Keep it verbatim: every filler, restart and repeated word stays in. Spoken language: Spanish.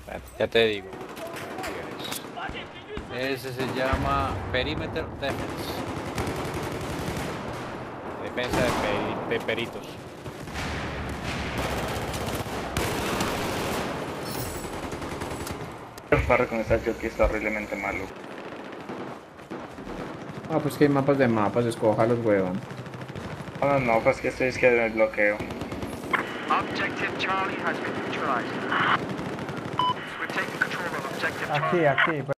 Ya te digo. Ese se llama Perimeter Defense. Defensa de, peri de peritos. El barrio con esta jockey está horriblemente malo. Ah, pues que hay mapas de mapas, escoja los huevón. No, no, no, pues que estoy es que me bloqueo. Objective Charlie has been neutralized. We're taking control of objective Aquí, Charlie. aquí.